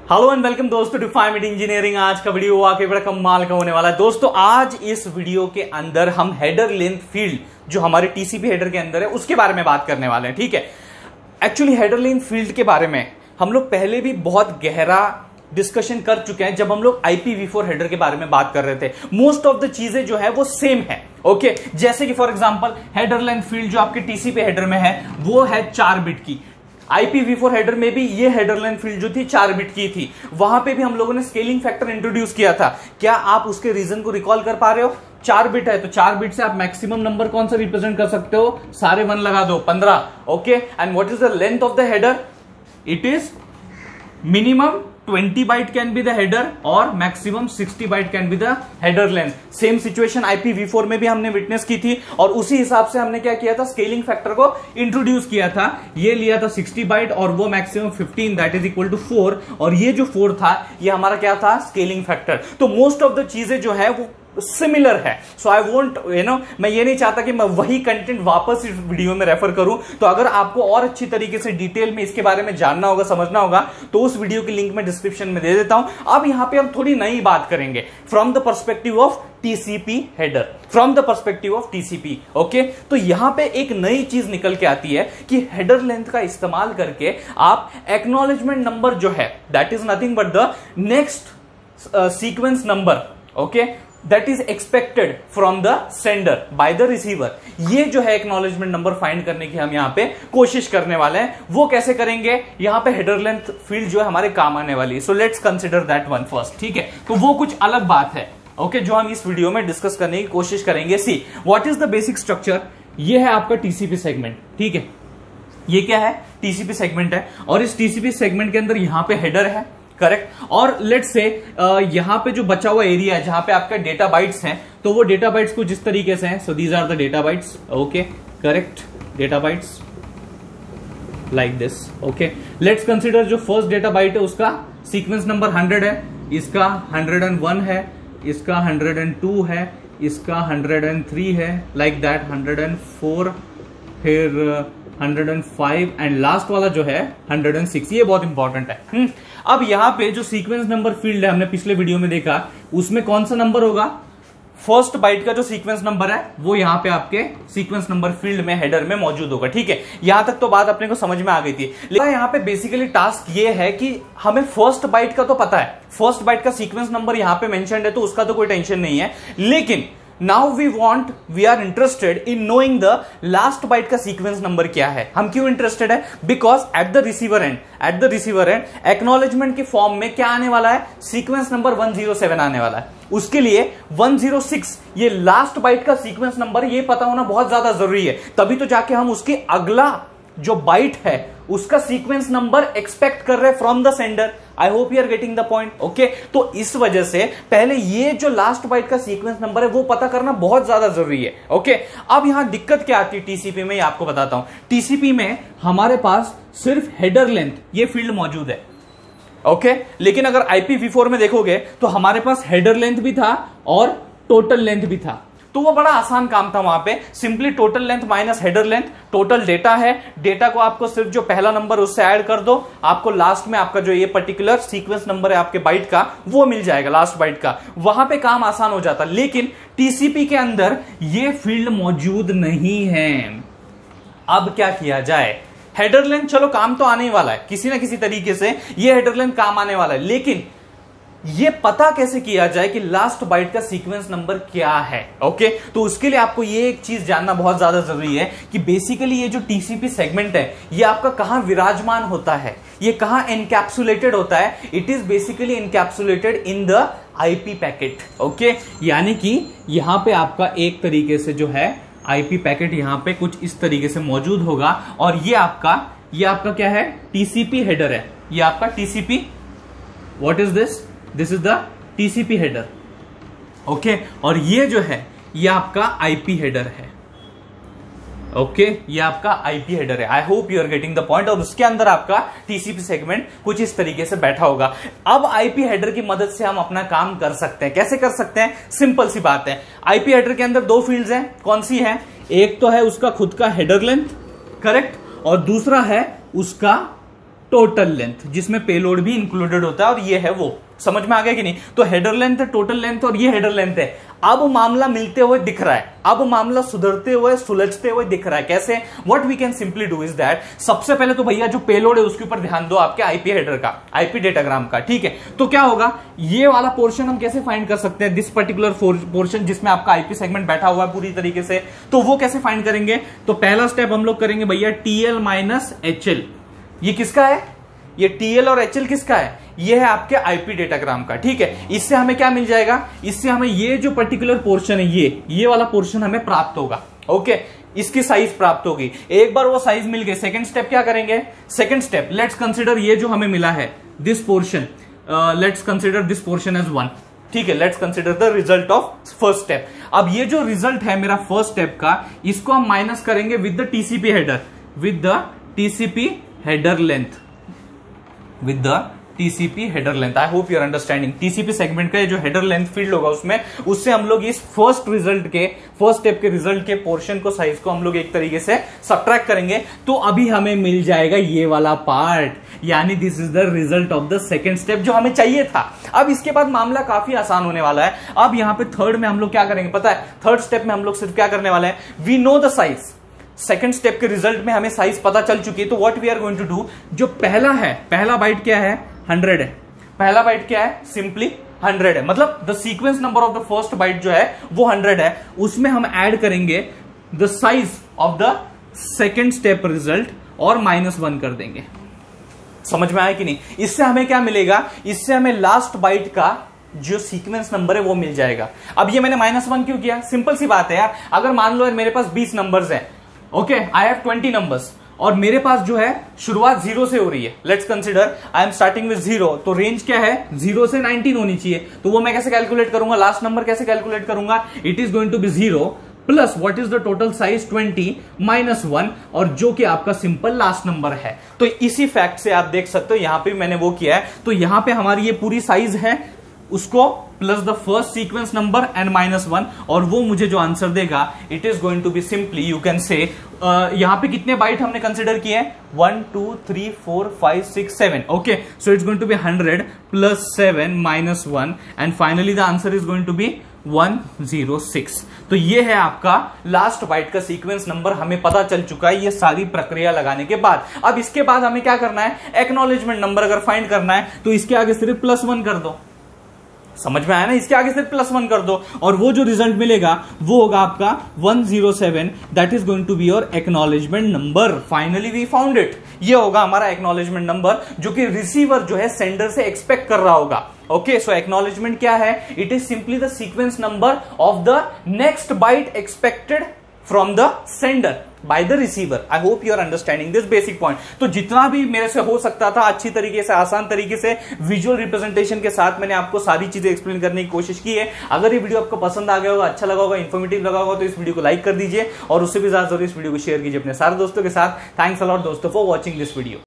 Hello and welcome दोस्तों to 5 minute engineering. आज का वीडियो वाकई बड़ा कमाल का होने वाला है दोस्तों। आज इस वीडियो के अंदर हम हेडर लेंथ फील्ड जो हमारे टीसीपी हेडर के अंदर है उसके बारे में बात करने वाले हैं। ठीक है, एक्चुअली हेडर लेंथ फील्ड के बारे में हम लोग पहले भी बहुत गहरा डिस्कशन कर चुके हैं जब हम लोग IPv4 हेडर के बारे में बात कर रहे थे। मोस्ट ऑफ द चीजें जो है वो सेम है। ओके, जैसे कि for example header length field जो आपके टीसीपी हेडर में है वो है 4 बिट की। IPv4 हेडर में भी ये हेडर लेंथ फील्ड जो थी 4 बिट की थी। वहां पे भी हम लोगों ने स्केलिंग फैक्टर इंट्रोड्यूस किया था। क्या आप उसके रीजन को रिकॉल कर पा रहे हो? 4 बिट है तो 4 बिट से आप मैक्सिमम नंबर कौन सा रिप्रेजेंट कर सकते हो? सारे 1 लगा दो, 15। Okay, and what is the length of the header? It is minimum 20 byte can be the header और maximum 60 byte can be the header length. Same situation IPv4 में भी हमने विटनेस की थी और उसी हिसाब से हमने क्या किया था, स्केलिंग फैक्टर को इंट्रोड्यूस किया था। ये लिया था 60 बाइट और वो maximum 15 that is equal to 4, और ये जो 4 था ये हमारा क्या था, स्केलिंग फैक्टर। तो मोस्ट ऑफ द चीजें जो है वो सिमिलर है। सो आई वोंट मैं ये नहीं चाहता कि मैं वही कंटेंट वापस इस वीडियो में रेफर करूं। तो अगर आपको और अच्छी तरीके से डिटेल में इसके बारे में जानना होगा, समझना होगा, तो उस वीडियो की लिंक मैं डिस्क्रिप्शन में दे देता हूं। अब यहां पे हम थोड़ी नई बात करेंगे from the perspective of TCP header, from the perspective of TCP. Okay, तो यहां पे एक नई चीज निकल के आती है कि हेडर लेंथ का इस्तेमाल करके आप एक्नॉलेजमेंट नंबर जो है that is nothing but the next sequence number, okay, that is expected from the sender by the receiver, ये जो है एक्नॉलेजमेंट नंबर फाइंड करने की हम यहां पे कोशिश करने वाले हैं। वो कैसे करेंगे? यहां पे हेडर लेंथ फील्ड जो है हमारे काम आने वाली है। So let's consider that one first. ठीक है, तो वो कुछ अलग बात है, ओके, जो हम इस वीडियो में डिस्कस करने की कोशिश करेंगे। See what is the basic structure. ये है आपका टीसीपी सेगमेंट। ठीक है, ये क्या है? टीसीपी सेगमेंट है और इस टीसीपी सेगमेंट के अंदर यहां पे हेडर है, करेक्ट। और लेट्स से यहां पे जो बचा हुआ एरिया है जहां पे आपका डेटा बाइट्स हैं, तो वो डेटा बाइट्स को जिस तरीके से हैं, so these are the data bytes, okay, correct, data bytes like this. Okay, let's consider जो फर्स्ट डेटा बाइट है उसका सीक्वेंस नंबर 100 है, इसका 101 है, इसका 102 है, इसका 103 है, लाइक दैट 104, फिर 105 एंड लास्ट वाला जो है 106। ये बहुत इंपॉर्टेंट है। अब यहां पे जो सीक्वेंस नंबर फील्ड है हमने पिछले वीडियो में देखा, उसमें कौन सा नंबर होगा? फर्स्ट बाइट का जो सीक्वेंस नंबर है वो यहां पे आपके सीक्वेंस नंबर फील्ड में हेडर में मौजूद होगा। ठीक है, यहां तक तो बात अपने को समझ में आ गई थी। लेकिन यहां पे बेसिकली टास्क ये है कि हमें फर्स्ट बाइट का तो पता है, फर्स्ट बाइट का सीक्वेंस नंबर यहां पे मेंशन्ड है तो उसका तो कोई टेंशन नहीं है। लेकिन now we are interested in knowing the last byte का सीक्वेंस नंबर क्या है। हम क्यों इंटरेस्टेड है? Because at the receiver end acknowledgement के फॉर्म में क्या आने वाला है? सीक्वेंस नंबर 107 आने वाला है। उसके लिए 106 ये लास्ट बाइट का सीक्वेंस नंबर, ये पता होना बहुत ज्यादा जरूरी है। तभी तो जाके हम उसके अगला जो बाइट है उसका सीक्वेंस नंबर एक्सपेक्ट कर रहे हैं from the sender. I hope you are getting the point. Okay, तो इस वजह से पहले ये जो लास्ट बाइट का सीक्वेंस नंबर है वो पता करना बहुत ज्यादा जरूरी है। ओके, अब यहां दिक्कत क्या आती है टीसीपी में, आपको बताता हूं। टीसीपी में हमारे पास सिर्फ हेडर लेंथ ये फील्ड मौजूद है, ओके, लेकिन अगर IPv4 में देखोगे तो हमारे पास हेडर लेंथ भी था और टोटल लेंथ भी था। तो वो बड़ा आसान काम था वहां पे, simply total length minus header length. Total data है, डेटा को आपको सिर्फ जो पहला नंबर उससे ऐड कर दो, आपको लास्ट में आपका जो ये पर्टिकुलर सीक्वेंस नंबर है आपके बाइट का वो मिल जाएगा, लास्ट बाइट का। वहां पे काम आसान हो जाता। लेकिन टीसीपी के अंदर ये फील्ड मौजूद नहीं है। अब क्या किया जाए? हेडर लेंथ चलो काम तो आने ही वाला है, किसी ना किसी तरीके से ये हेडर लेंथ काम आने वाला है, लेकिन ये पता कैसे किया जाए कि लास्ट बाइट का सीक्वेंस नंबर क्या है? ओके, तो उसके लिए आपको ये एक चीज जानना बहुत ज्यादा जरूरी है कि बेसिकली ये जो टीसीपी सेगमेंट है ये आपका कहां विराजमान होता है, ये कहां एनकैप्सुलेटेड होता है। It is basically encapsulated in the IP packet. Okay, यानी कि यहां पे आपका एक तरीके से जो है आईपी पैकेट यहां पे कुछ इस तरीके से मौजूद होगा और ये आपका क्या है? टीसीपी हेडर है। ये आपका TCP, what is this? This is the TCP header, okay, और ये जो है ये आपका आईपी हेडर है। ओके, ये आपका आईपी हेडर है। I hope you are getting the point. और उसके अंदर आपका टीसीपी सेगमेंट कुछ इस तरीके से बैठा होगा। अब आईपी हेडर की मदद से हम अपना काम कर सकते हैं। कैसे कर सकते हैं? सिंपल सी बात है। आईपी हेडर के अंदर 2 फील्ड्स हैं। कौन सी है? एक तो है उसका खुद का हेडर लेंथ, करेक्ट, और दूसरा है उसका टोटल लेंथ, जिसमें पेलोड भी इंक्लूडेड होता है, और ये है वो। समझ में आ गया कि नहीं? तो हेडर लेंथ, टोटल लेंथ और ये हेडर लेंथ है। अब मामला मिलते हुए दिख रहा है, अब मामला सुधरते हुए, सुलझते हुए दिख रहा है। कैसे? What we can simply do is that, सबसे पहले तो भैया जो पेलोड है उसके ऊपर ध्यान दो, आपके आईपी हेडर का, आईपी डेटाग्राम का। ठीक है, तो क्या होगा, ये वाला पोर्शन हम कैसे फाइंड कर सकते हैं, दिस पर्टिकुलर पोर्शन जिसमें आपका आईपी सेगमेंट बैठा हुआ है पूरी तरीके से, तो वो कैसे फाइंड करेंगे? तो पहला स्टेप हम लोग करेंगे भैया टीएल माइनस एचएल। ये किसका है? ये टीएल और एचएल किसका है? ये है आपके आईपी डेटाग्राम का। ठीक है, इससे हमें क्या मिल जाएगा? इससे हमें ये जो पर्टिकुलर पोर्शन है, ये वाला पोर्शन हमें प्राप्त होगा। ओके, इसकी साइज प्राप्त होगी। एक बार वो साइज मिल गई, सेकंड स्टेप क्या करेंगे? सेकंड स्टेप, लेट्स कंसीडर ये जो हमें मिला है this portion, let's consider this portion as 1। ठीक है, let's consider the result of first step. अब ये जो रिजल्ट है मेरा फर्स्ट स्टेप का, इसको हम माइनस करेंगे with the TCP header, with the TCP header length, with the TCP header length. I hope you are understanding. TCP segment का जो हेडर लेंथ फील्ड होगा उसमें, उससे हम लोग इस फर्स्ट रिजल्ट के, फर्स्ट स्टेप के रिजल्ट के पोर्शन को, साइज को हम लोग एक तरीके से सब्ट्रैक्ट करेंगे, तो अभी हमें मिल जाएगा ये वाला पार्ट, यानी this is the result of the second step जो हमें चाहिए था। अब इसके बाद मामला काफी आसान होने वाला है। अब यहां पे थर्ड में हम लोग क्या करेंगे पता है? थर्ड स्टेप में हम लोग सिर्फ क्या करने वाले हैं, we know the size. Second step के रिजल्ट में हमें साइज पता चल चुकी है, तो what we are going to do, जो पहला है, पहला बाइट क्या है? 100 है। पहला बाइट क्या है? सिंपली 100 है। मतलब the sequence number of the first byte जो है वो 100 है, उसमें हम ऐड करेंगे the size of the second step result और -1 कर देंगे। समझ में आया कि नहीं? इससे हमें क्या मिलेगा? इससे हमें लास्ट बाइट का जो सीक्वेंस नंबर है वो मिल जाएगा। अब ये मैंने -1 क्यों किया? सिंपल सी बात है यार, अगर मान लो यार मेरे पास 20 नंबर्स हैं, ओके, आई हैव 20 नंबर्स, और मेरे पास जो है शुरुआत 0 से हो रही है। Let's consider I am starting with 0, तो रेंज क्या है? 0 से 19 होनी चाहिए। तो वो मैं कैसे कैलकुलेट करूंगा? लास्ट नंबर कैसे कैलकुलेट करूंगा? It is going to be 0 plus what is the total size 20 -1, और जो कि आपका सिंपल लास्ट नंबर है। तो इसी फैक्ट से आप देख सकते हो, यहां पे मैंने वो किया है, तो यहां पे हमारी ये पूरी साइज है, उसको plus the first sequence number and -1, और वो मुझे जो आंसर देगा, it is going to be simply, you can say, यहां पे कितने बाइट हमने कंसिडर किए हैं? 1 2 3 4 5 6 7। Okay, so it's going to be 100 plus 7 -1, and finally the answer is going to be 106। तो ये है आपका लास्ट बाइट का सीक्वेंस नंबर, हमें पता चल चुका है ये सारी प्रक्रिया लगाने के बाद। अब इसके बाद हमें क्या करना है? एक्नॉलेजमेंट नंबर अगर फाइंड करना है, तो इसके आगे सिर्फ +1 कर दो। समझ में आया ना? इसके आगे सिर्फ +1 कर दो, और वो जो रिजल्ट मिलेगा वो होगा आपका 107, that is going to be your acknowledgement number. Finally we found it. ये होगा हमारा एक्नॉलेजमेंट नंबर, जो कि रिसीवर जो है सेंडर से एक्सपेक्ट कर रहा होगा। ओके, सो एक्नॉलेजमेंट क्या है? It is simply the sequence number of the next byte expected from the sender by the receiver. I hope you are understanding this basic point. तो जितना भी मेरे से हो सकता था अच्छी तरीके से, आसान तरीके से, विजुअल रिप्रेजेंटेशन के साथ मैंने आपको सारी चीजें एक्सप्लेन करने की कोशिश की है। अगर ये वीडियो आपको पसंद आ गया होगा, अच्छा लगा होगा, इन्फॉर्मेटिव लगा होगा, तो इस वीडियो को लाइक कर दीजिए, और उससे भी ज्यादा जरूर इस वीडियो को शेयर कीजिए अपने सारे दोस्तों के साथ। थैंक्स अ लॉट दोस्तों फॉर वॉचिंग दिस वीडियो।